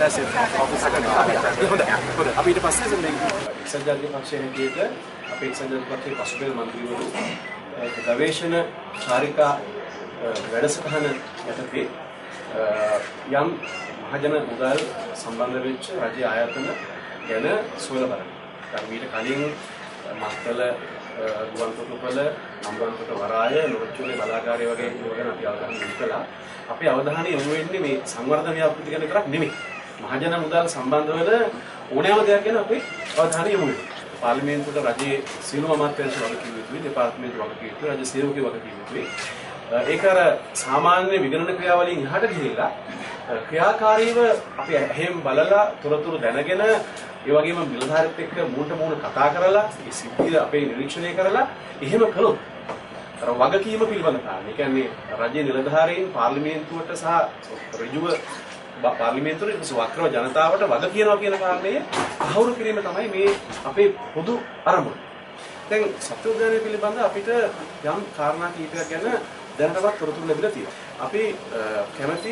ආයසෙ office එකට හොඳයි. අපි ඊට පස්සේ මේ එක්සත්ජාතික පක්ෂයේ හැටියට අපේ එක්සත්ජාතික පක්ෂයේ පසුබිම් මන්ත්‍රීවරු ගවේෂණ චාරිකා වැඩසටහන යටතේ යම් මහජන මුදල් සම්බන්ධ වෙච්ච රජයේ ආයතන ගැන සොයලා බලනවා. ඊට කලින් මත්තල ගුවන්තොටුපළ අම්බන්තොට වරාය නොරොච්චුවේ බලාගාරය වගේ ඒවා ගැන අපි අවධානය යොමු කළා. අපේ අවධානය යොමු වෙන්නේ මේ සංවර්ධන ව්‍යාපෘති ගැන විතරක් නෙමෙයි. මහජන මුදල් සම්බන්ධ වෙන ඕනෑම දෙයක් ගැන අපේ අවධානය යොමු වෙනවා. පාර්ලිමේන්තුවට රජයේ සියලුම අමාත්‍යාංශ වගකීම් යුතුයි, දෙපාර්තමේන්තු වගකීම් යුතුයි, රජ සේවකයෝ වගකීම් යුතුයි. ඒක අර සාමාන්‍ය විගණන ක්‍රියාවලින් එහාට ගිහිල්ලා ක්‍රියාකාරීව අපි එහෙම බලලා තොරතුරු දැනගෙන ඒ වගේම නිලධාරීත් එක්ක මූණට මූණ කතා කරලා ඒ සිද්ධිය අපේ නිරීක්ෂණය කරලා එහෙම කළොත් අර වගකීම පිළිබඳ කාරණේ. ඒ කියන්නේ රජයේ නිලධාරීන් පාර්ලිමේන්තුවට සහ ඍජුව පාර්ලිමේන්තුවේ වක්‍රව ජනතාවට වග කියනවා කියන කාරණය අහුරු කිරීම තමයි මේ අපේ පොදු අරමුණ. දැන් සත්‍ය උද්‍යානය පිළිබඳ අපිට යම් කාරණා කීපයක් ගැන දැනටමත් තොරතුරු ලැබිලා තියෙනවා. අපි කැමති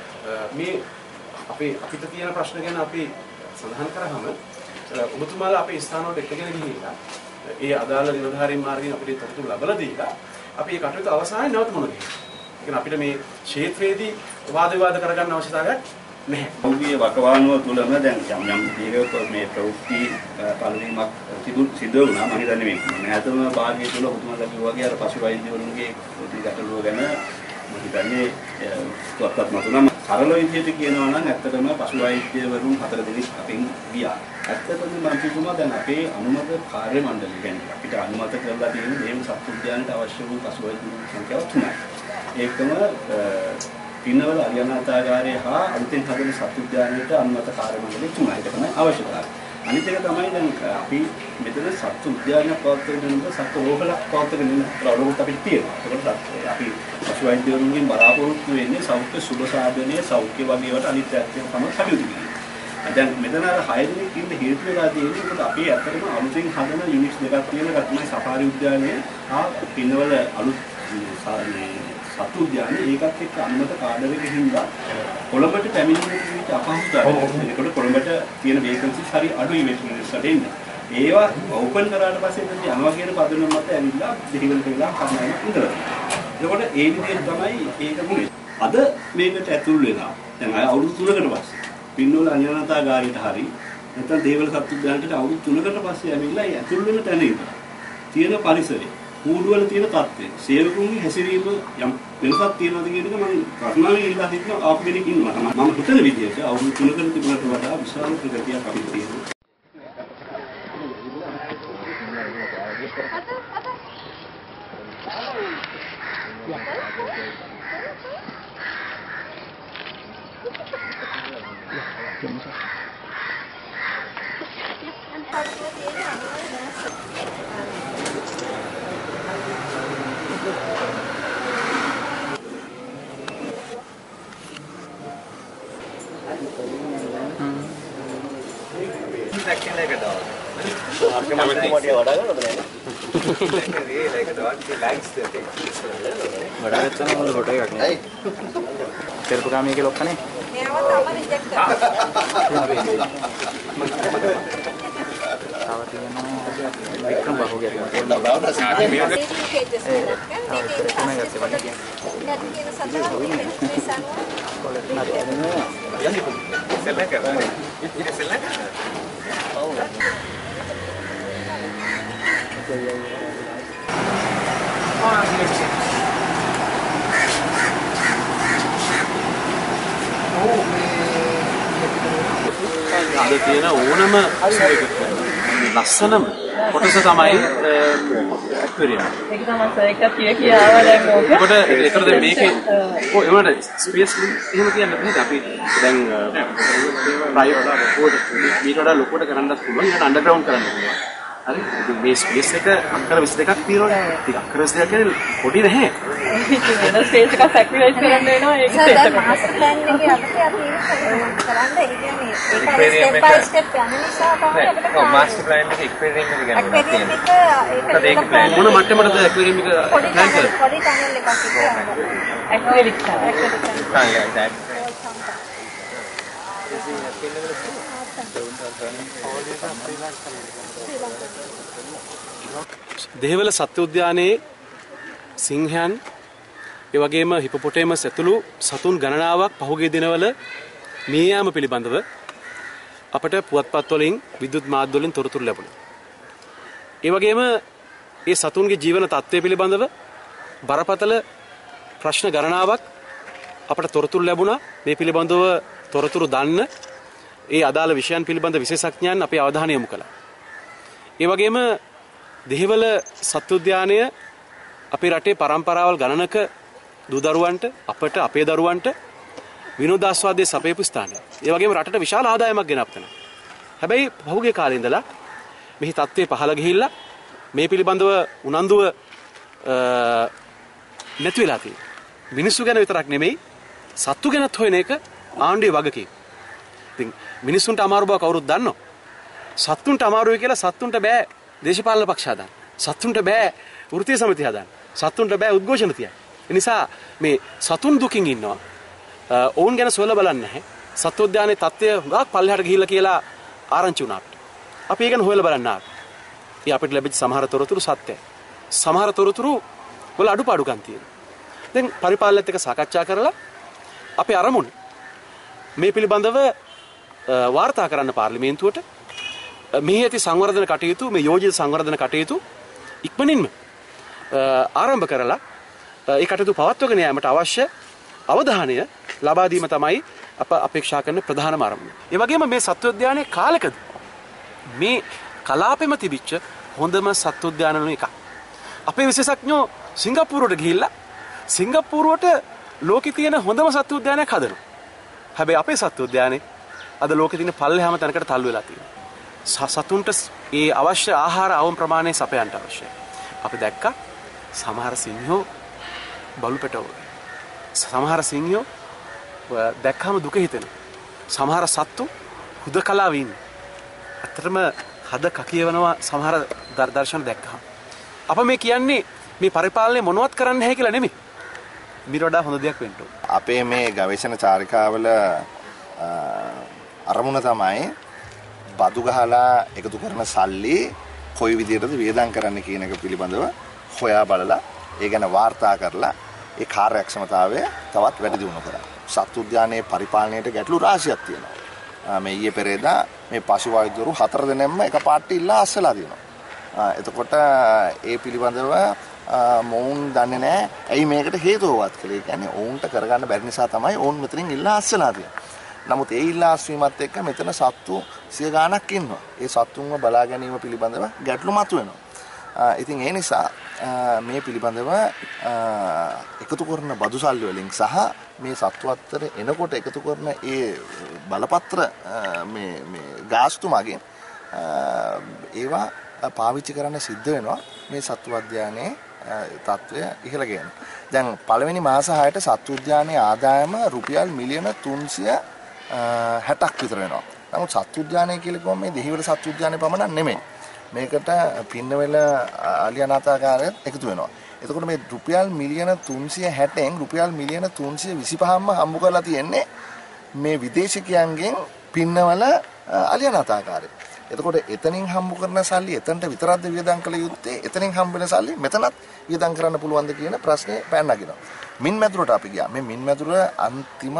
මේ අපිට තියෙන ප්‍රශ්න ගැන අපි සඳහන් කරාම ඔබතුමාලා අපේ ස්ථානවලට එක්කගෙන ගිහිල්ලා ඒ අදාළ නිලධාරීන් මාර්ගයෙන් අපිට තොරතුරු ලැබලා දීලා අපි මේ කටයුතු අවසානයේ නැවත මොනවද කියන්නේ. ඒ කියන්නේ අපිට මේ ක්ෂේත්‍රයේදී වාද විවාද කරගන්න අවශ්‍යතාවයක් නැහැ. ඔහුගේ වකවානුව තුළම දැන් යම් දීර්ඝ මේ ප්‍රවෘත්ති පළවීමක් සිදු වුණා. මම හිතන්නේ මේ නැතම භාගය තුළ ඔබතුමාලා කිව්වා වගේ අර පසු වෛද්‍යවරුන්ගේ ගැටලුව ගැන මම හිතන්නේ තුවක්වත් මතුනම සරල විදිහට කියනවා නම් ඇත්තටම පසු වෛද්‍යවරුන් 4 දෙනෙක් අපෙන් ගියා. ඇත්තටම මන්ත්‍රීතුමා දැන් අපේ අනුමත කාර්ය මණ්ඩලය කියන්නේ අපිට අනුමත කරලා තියෙන දේම සත්ත්ව උද්‍යානයට අවශ්‍ය වූ පසු වෛද්‍යවරුන් සංඛ්‍යාව 3යි. ඒකම පින්නවල අරියනාතාගාරය හා අලුතෙන් හදන සත්ත්ව උද්‍යානයට අනුමත කාර්ය මණ්ඩලය 3යි. ඒක තමයි අවශ්‍යතාවය. අනිත් එක තමයි දැන් අපි මෙතන සත්ත්ව උද්‍යානයක් පවත්වගෙන යනකොට සත්ත්ව රෝහලක් පවත්වගෙන යන රෝහලක් අපිට තියෙනවා. ඒකට අපි පසු වෛද්‍යවරුන්ගෙන් බලාපොරොත්තු වෙන්නේ සෞඛ්‍ය සුබ සාධනය සෞඛ්‍ය වගේ ඒවාට අනිත් පැත්තෙන් තමයි කටයුතු කරන්නේ. දැන් මෙතන අර 6 දෙනෙක් ඉන්න හේතු වෙලා තියෙන්නේ මොකද අපි ඇත්තටම අලුතෙන් හදන යුනිට්ස් දෙකක් තියෙන ගත්මයි සෆාරි උද්‍යානයේ හා පින්නවල අලුත් සත්ත්ව උද්‍යානයේ ඒකත් එක්ක අනුමත කාඩර් එකකින් හින්දා කොළඹට පැමිණෙන්න අපහසුතාවය. ඒකට කොළඹට තියෙන වේකන්සිස් හරි අඩුයි වෙටනරිස්ට එන්න. ඒවා ඕපන් කරාට පස්සේ එතන යනවා කියන පදනම මත ඇවිල්ලා දෙහිවලට වෙලා කර්ණායන ඉඳලා. ඒකට ඒ විදිහට තමයි ඒක මුනේ. අද මේකට ඇතුල් වෙලා දැන් අවුරුදු 3කට පස්සේ පින්නවල අඥානතාගාරයට හරි නැත්නම් දේවල සත්ත්ව උද්‍යානයට අවුරුදු 3කට පස්සේ ඇවිල්ලා ඒ ඇතුල් වෙන තැන ඉඳලා තියෙන පරිසරය කූඩුවල තියෙන තත්ත්වය සේවකුන්ගේ හැසිරීම යම් වෙනසක් තියෙනවද කියන එක මම ප්‍රශ්නාවෙන් ඉල්ලා සිටින ආපු කෙනෙක් ඉන්නවා තමයි. මම හිතන විදිහට අවුරුදු 3කට තිබුණට වඩා විශාල ප්‍රගතියක් අපිට තියෙනවා. like a dog. like a dog, he likes the thing. बड़ा अच्छा ना मतलब फोटो काटने तेरे को काम ये के लोग कने विक्रम बाबू गया අද තියෙන ඕනම ලස්සනම කොටස තමයි ඇක්වැරියම්. ඒක තමයි සර් එක කියාව දැන් ඕක. ඒකට දැන් මේකේ ඔය ඒවට ස්පේස් එහෙම කියන්න බෑ. අපි දැන් ප්‍රයිවට් මීට වඩා ලොකුවට කරන්නත් පුළුවන්. ඒකට අන්ඩර්ග්‍රවුන්ඩ් කරන්න පුළුවන්. හරි. ඉතින් මේ ස්පේස් එක අක්කර 22ක් තියෙනවනේ. ඉතින් අක්කර 22ක් කියන්නේ පොඩි නැහැ. ඒක වෙන ස්පේස් එකක් සැක්‍රිෆයිස් කරන්න වෙනවා. ඒක සර් දැන් මාස්ටර් ප්ලෑන් එකේ අපිට අපි කරන්න ඒ කියන්නේ ඒක ස්ටෙප් බයි ස්ටෙප් යන නිසා තමයි අපිට මාස්ටර් ප්ලෑන් එකේ එක්වැරියම් එක ගන්න ඒක මොන මට්ටමකටද ඇක්වැරියම් එක ප්ලෑන් කරන්නේ? පොඩි ටනල් එකක් ඇක්වැරික් එක. දෙහිවල සත්ත්ව උද්‍යානයේ සිංහයන් ඒ වගේම හිපොපොටේමස් ඇතුළු සතුන් ගණනාවක් පහුගිය දිනවල මිය යාම පිළිබඳව අපට පුවත්පත් වලින් විද්‍යුත් මාධ්‍ය වලින් තොරතුරු ලැබුණා. ඒ වගේම ඒ සතුන්ගේ ජීවන තත්ත්වය පිළිබඳව බරපතල ප්‍රශ්න ගණනාවක් අපට තොරතුරු ලැබුණා. මේ පිළිබඳව තොරතුරු දන්න ඒ අදාළ විෂයන් පිළිබඳ විශේෂඥයන් අපේ අවධානය යොමු කළා. ඒ වගේම දෙහිවල සත්ත්ව උද්‍යානය අපේ රටේ පරම්පරාවල් ගණනක දූ දරුවන්ට අපට අපේ දරුවන්ට විනෝදාස්වාදයේ සපයපු ස්ථානයක්. ඒ වගේම රටට විශාල ආදායමක් ගෙනත් දෙනවා. හැබැයි පහුගිය කාලේ ඉඳලා මෙහි තත්ත්වය පහළ ගිහිල්ලා මේ පිළිබඳව උනන්දුව නැති වෙලා තියෙනවා. මිනිස්සු ගැන විතරක් නෙමෙයි සත්තු ගැනත් හොයන එක ආණ්ඩුවේ වගකීම. ඉතින් මිනිස්සුන්ට අමාරු බව කවුරුත් දන්නවා. සත්තුන්ට අමාරුයි කියලා සත්තුන්ට බෑ දේශපාලන පක්ෂ හදන්න. සත්තුන්ට බෑ වෘත්තීය සමිති හදන්න. සත්තුන්ට බෑ උද්ඝෝෂණ තියන්න. ඒ නිසා මේ සතුන් දුකින් ඉන්නවා. ඔවුන් ගැන සොයලා බලන්නේ නැහැ. සත්වෝද්‍යානයේ තත්ත්වය ගාක් පල්ලෙහාට ගිහිල්ලා කියලා ආරංචි වුණා අපිට. අපි ඒක ගැන හොයලා බලන්න ආවා. ඒ අපිට ලැබිච්ච සමහර තොරතුරු සත්‍යයි. සමහර තොරතුරු වල අඩුපාඩුකම් තියෙනවා. දැන් පරිපාලනයත් එක්ක සාකච්ඡා කරලා අපේ අරමුණ මේ පිළිබඳව වාර්තා කරන්න පාර්ලිමේන්තුවට මේ ඇති සංවර්ධන කටයුතු මේ යෝජිත සංවර්ධන කටයුතු ඉක්මනින්ම ආරම්භ කරලා ඒ කටයුතු පවත්වාගෙන යාමට අවශ්‍ය අවධානය ලබා දීම තමයි අප අපේක්ෂා කරන ප්‍රධානම අරමුණ. ඒ වගේම මේ සත්වෝද්‍යානයේ කාලකද මේ කලාපෙම තිබිච්ච හොඳම සත්වෝද්‍යාන වලින් එකක්. අපේ විශේෂඥයෝ සිංගප්පූරුවට ගිහිල්ලා සිංගප්පූරුවට ලෝකේ තියෙන හොඳම සත්වෝද්‍යානයක් හදනවා. හැබැයි අපේ සත්වෝද්‍යානේ අද ලෝකේ තියෙන පල්ලෙහාම තැනකට තල්ලු වෙලා තියෙනවා. සතුන්ට ඒ අවශ්‍ය ආහාර අවම ප්‍රමාණය සපයන්න අවශ්‍යයි. අපි දැක්කා සමහර සිංහයෝ බලු පැටවෝ. සමහර සිංහයෝ දැක්කම දුක හිතෙනවා. සමහර සත්තු හුදකලාවේ ඉන්නේ. අතරම හද කකියවනවා සමහර දර්ශන දැක්කම. අප මේ කියන්නේ මේ පරිපාලනය මොනවත් කරන්න නැහැ කියලා නෙමෙයි. මිට වඩා හොඳ දෙයක් වෙන්න ඕන. අපේ මේ ගවේෂණ චාරිකාවල අරමුණ තමයි බදු ගහලා එකතු කරන සල්ලි කොයි විදිහටද වියදම් කරන්න කියන එක පිළිබඳව හොයා බලලා ඒ ගැන වාර්තා කරලා ඒ කාර්යක්ෂමතාවය තවත් වැඩි දියුණු කරා. සත්ත්ව උද්‍යානයේ පරිපාලනයට ගැටලු රාශියක් තියෙනවා. මේ ඊයේ පෙරේදා මේ පශු වෛද්‍යවරු 4 දෙනෙක්ම එකපාරට ඉල්ලා අස්සලා තියෙනවා. එතකොට ඒ පිළිබඳව මොවුන් දන්නේ නැහැ ඇයි මේකට හේතුවවත් කියලා. ඒ කියන්නේ ඔවුන්ට කරගන්න බැරි නිසා තමයි ඔවුන් මෙතනින් ඉල්ලා අස්සලා තියෙන්නේ. නමුත් ඒ ඉල්ලා අස්වීමත් එක්ක මෙතන සත්තු 100 ගාණක් ඉන්නවා. ඒ සත්තුන්ව බලා ගැනීම පිළිබඳව ගැටලු මතුවෙනවා. ඉතින් ඒ නිසා මේ පිළිබඳව එකතු කරන බදු සල්ලි වලින් සහ මේ සත්තු අතර එනකොට එකතු කරන ඒ බලපත්‍ර මේ ගාස්තු මගින් ඒවා පාවිච්චි කරන්න සිද්ධ වෙනවා මේ සත්තු උද්‍යානයේ තත්ත්වය ඉහළ ගේන්න. දැන් පළවෙනි මාස 6ට සත්තු උද්‍යානයේ ආදායම රුපියල් මිලියන 360ක් විතර වෙනවා. නමුත් සත්තු උද්‍යානය කියලා කිව්වම මේ දෙහිවල සත්තු උද්‍යානය පමණක් නෙමෙයි. මේකට පින්නවෙල අලියනාථාගාරයත් එකතු වෙනවා. එතකොට මේ රුපියල් මිලියන 360න් රුපියල් මිලියන 325ක්ම හම්බ කරලා තියෙන්නේ මේ විදේශිකයන්ගෙන් පින්නවල අලියනාථාගාරය. එතකොට එතනින් හම්බ කරන සල්ලි එතනට විතරක්ද වියදම් කළ යුත්තේ? එතනින් හම්බ වෙන සල්ලි මෙතනත් වියදම් කරන්න පුළුවන්ද කියන ප්‍රශ්නේ පෑන් නගිනවා. මින් මැදුරට අපි ගියා. මේ මින් මැදුර අන්තිම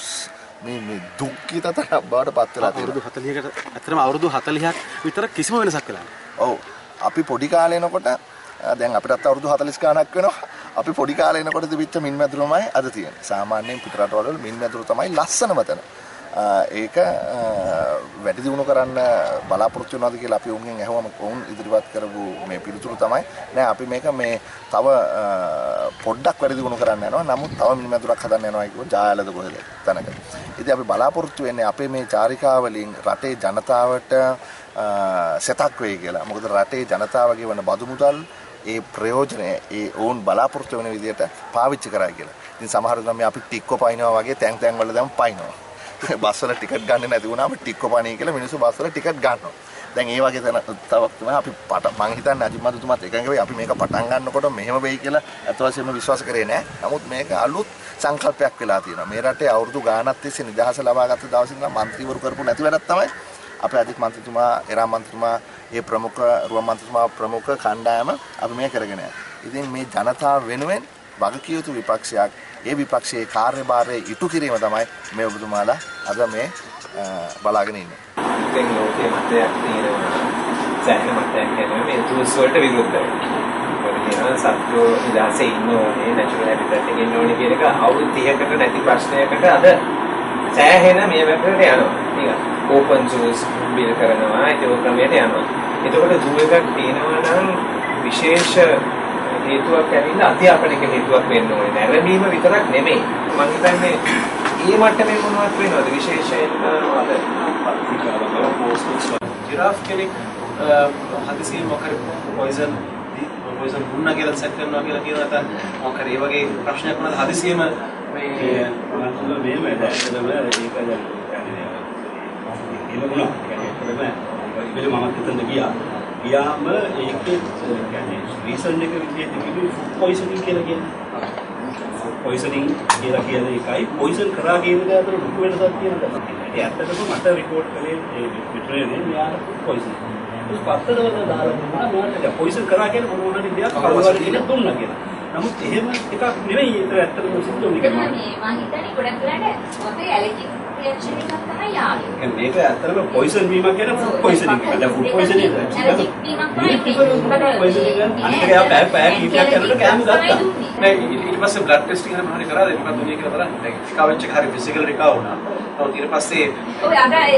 මේ දුක්ඛිත තරම් බවට පත් වෙලා තියෙනවා. අවුරුදු 40කට අතරම අවුරුදු 40ක් විතර කිසිම වෙනසක් වෙලා නැහැ. ඔව්. අපි පොඩි කාලේ එනකොට දැන් අපිටත් අවුරුදු 40 ගාණක් වෙනවා. අපි පොඩි කාලේ එනකොට තිබිච්ච මින් මැදුරමයි අද තියෙන්නේ. සාමාන්‍යයෙන් පිටරටවල මින් මැදුර තමයි ලස්සනම තැන. ඒක වැඩි දියුණු කරන්න බලාපොරොත්තු වෙනවාද කියලා අපි උන්ගෙන් අහුවම උන් ඉදිරිපත් කරපු මේ පිළිතුරු තමයි නෑ අපි මේක මේ තව පොඩ්ඩක් වැඩි දියුණු කරන්න යනවා. නමුත් තව මින් මැදුරක් හදන්න යනවා කියව ජායලද කොහෙද තැනක. ඉතින් අපි බලාපොරොත්තු වෙන්නේ අපේ මේ චාරිකාවලින් රටේ ජනතාවට සෙතක් වෙයි කියලා. මොකද රටේ ජනතාවගේ වන බදු මුදල් ඒ ප්‍රයෝජනය ඒ ඕන් බලාපොරොත්තු වෙන විදිහට පාවිච්චි කරා කියලා. ඉතින් සමහර ළමයි අපි ටික්කො පයින්නවා වගේ තැන් වල දැන් පයින්නවා. බස් වල ටිකට් ගන්න නැති වුණාම ටික්කො පණී කියලා මිනිස්සු බස් වල ටිකට් ගන්නවා. දැන් ඒ වගේ තවක් තමයි අපි මං හිතන්නේ අජිත් මහතුමාත් එකඟ වෙයි අපි මේක පටන් ගන්නකොට මෙහෙම වෙයි කියලා අත වශයෙන්ම විශ්වාස කරේ නෑ. නමුත් මේක අලුත් සංකල්පයක් වෙලා තියෙනවා. මේ රටේ අවුරුදු ගාණක් තිස්සේ නිදහස ලබාගත්ත දවසේ ඉඳලා മന്ത്രിවරු කරපු නැති වැඩක් තමයි අපේ අජිත් මන්ත්‍රීතුමා, එරා මන්ත්‍රීතුමා, ඒ ප්‍රමුඛ රුවන් මන්ත්‍රීතුමා ප්‍රමුඛ කණ්ඩායම අපි මේ කරගෙන යනවා. ඉතින් මේ ජනතාව වෙනුවෙන් වගකිය යුතු විපක්ෂයක් ඒ විපක්ෂයේ කාර්යභාරය ඉටු කිරීම තමයි මේ ඔබතුමාලා අද මේ බලාගෙන ඉන්නේ. දැන් ලෝකයේ මතයක් තියෙනවා. සෑහෙන මතයක් කියන්නේ මේ ටූල්ස් වලට විරුද්ධයි. මොකද සත්තු ඉලාසේ ඉන්න ඕනේ නැචරල් හැබිටට් එකේ ඉන්න ඕනේ කියන එක අවුරුදු 30කට නැති ප්‍රශ්නයකට අද සෑහෙන මේ වැටට යනවා. ටික ඕපන් සෝස් බිල් කරනවා ඒක ක්‍රමයට යනවා. එතකොට ජූ එකක් තියෙනවා නම් විශේෂ හේතුවක් ඇවිල්ලා අධ්‍යාපනික හේතුවක් වෙන්න ඕනේ. නැරඹීම විතරක් නෙමෙයි. මම හිතන්නේ ඊ මට්ටමේ මොනවද වෙනවද විශේෂයෙන්ම අද ජිරාෆ් කෙනෙක් හදිසියෙන් මොකද පොයිසන් දුන්නා කියලා සෙට් කරනවා කියලා කියන නැත්නම් මොකද ඒ වගේ ප්‍රශ්නයක් වුණාද හදිසියෙම මේ මේම ඇත්තටම ඒක දැන් එහෙම වුණා. කියන්නේ මම හිතන්න ගියාම ඒකේ කියන්නේ රීසන් එක විදිහට කිව්වේ ෆුඩ් පොයිසනින් කියලා කියන්නේ. පොයිසනින් කියලා කියන එකයි පොයිසන් කරා කියන එක අතර ලොකු වෙනසක් තියෙනවා. ඒ ඇත්තටම මට රිපෝට් කළේ ඒ විතරනේ මෙයාට ෆුඩ් පොයිසන්. ඒක පස්තරවල දාලා දුන්නා මෙයාට පොයිසන් කරා කියන මොන මොනවාරි දෙයක් කවදාවත් කියන දුන්නා කියලා. නමුත් එහෙම එකක් නෙවෙයි ඒක ඇත්තටම සිද්ධ වෙන්නේ. මම හිතන්නේ ගොඩක් වෙලාවට අපේ ඇලර්ජික් රියැක්ෂන් එකක් තමයි ආවේ. මේක ඇත්තටම පොයිසන් වීම කියන්නේ ෆුඩ් පොයිසනින් එක. දැන් ෆුඩ් පොයිසන් එක ඇලර්ජික් වීමක් තමයි. අනිත් එක යා පැය කීපයක් යනකොට කෑම ගත්තා. නෑ ඊට පස්සේ බ්ලඩ් ටෙස්ටිං හරි මොනවද කරාද මොකක්ද උනේ කියලා බලන්න. දැන් රිකවර් එක හරි ෆිසිකල් රිකවර් වුණා. නමුත් ඊට පස්සේ ඔය අද ඒ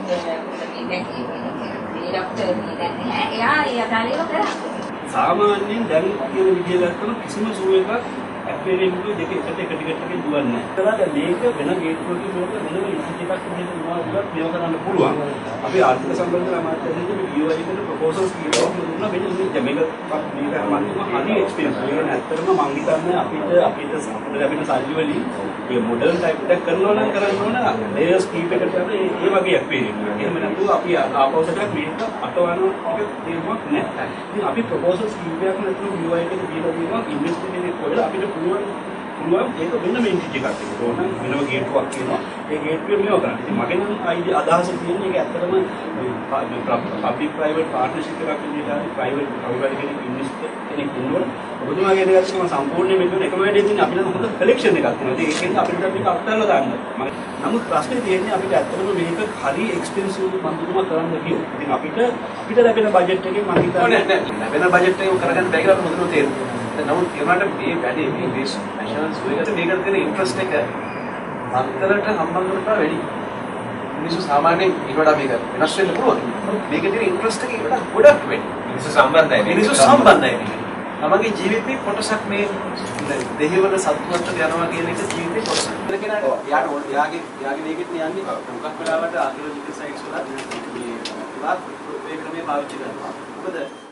ડોක්ටර් නේද එයා ඒ අදාළව කරා. සාමාන්‍යයෙන් දැන් කියන විදිය ගත්තම කිසිම සූ එකක් ඇක්වේරියම් එකේ දෙක එක ටිකට් එකේ දුවන්නේ නැහැ. ඒකලා මේක වෙන ගේට්වකින් මේක වෙනම ඉන්ස්ටිටියුට් එකක් විදිහට මොනවද මේව කරන්න පුළුවන්. අපි ආර්ථික සම්බන්ධ අමාත්‍යාංශයේ මේ BOI එකට ප්‍රොපෝසල්ස් කියලා දුන්නා. මේක මේක හරි එක්ස්පීරියන්ස්. ඒක ඇත්තටම මම හිතන්නේ අපිට ලැබෙන සල්ලි වලින් මේ මොඩර්න් ටයිප් එකක් කරනවා නම් කරන්න ඕන ලේයර්ස් කීප එකට ඒ වගේ ඇක්වේරියම් එකක්. එහෙම නැතුව අපි ආපෞසටක් මේක අතවනවා තේරුමක් නැහැ. ඉතින් අපි ප්‍රොපෝසල්ස් කීපයක් නැතුව BOI එකට දීලා දෙනවා ඉන්වෙස්ටිගේට් කරලා අපිට පුළුවන් ඒක වෙනම එන්ටිටි එකක් තියෙනවා. ඕනනම් වෙනම ගේට්ටුවක් තියෙනවා. ඒ ගේට්ටුවේ මේව කරන්න. ඉතින් මගේ නම් අදහස තියෙන්නේ ඒක ඇත්තටම පබ්ලික් ප්‍රයිවට් පාර්ට්නර්ෂිප් එකක් විදිහට හරි ප්‍රයිවට් කවුරුහරි කෙනෙක් ඉන්වෙස්ටර් කෙනෙක් ඉන්නවනේ. ඔබතුමාගේ දේකට මම සම්පූර්ණයෙන් මෙතන එකම වැඩේ තියෙන්නේ අපිට හොඳ කලෙක්ෂන් එකක් තියෙනවා. ඉතින් ඒකෙන් අපිට මේක අත්හැරලා දාන්න. නමුත් ප්‍රශ්නේ තියෙන්නේ අපිට ඇත්තටම මේක හරි එක්ස්පෙන්සිව් මන්දුතුමා කරන්න ගියොත්. ඉතින් අපිට ලැබෙන බජට් එකෙන් මම හිතන්නේ ලැබෙන බජට් එක කරගන්න බැහැ කියලා මොකද තේරෙන්නේ. නමුත් ඒකට මේ වැඩේ මේ නැෂනල් සූ එකට මේකට තියෙන ඉන්ට්‍රස්ට් එක අන්තරට හම්බන් කරලා වැඩි. මිනිස්සු සාමාන්‍යයෙන් ඊට වඩා මේක වෙනස් වෙන්න පුළුවන්. මේකේ තියෙන ඉන්ට්‍රස්ට් එක ඊට වඩා ගොඩක් වැඩි. මිනිස්සු සම්බන්ධයි. තමන්ගේ ජීවිතේ කොටසක් මේ දෙහිවල සතුටට යනවා කියන එක ජීවිතේ කොටසක්. කෙනාට යාගේ මේකෙත් යන්නේ මොකක් වෙලාවට ආර්කියොලොජිකල් සයිට්ස් වල මේ වාත් මේ ක්‍රමයේ පාවිච්චි කරනවා. මොකද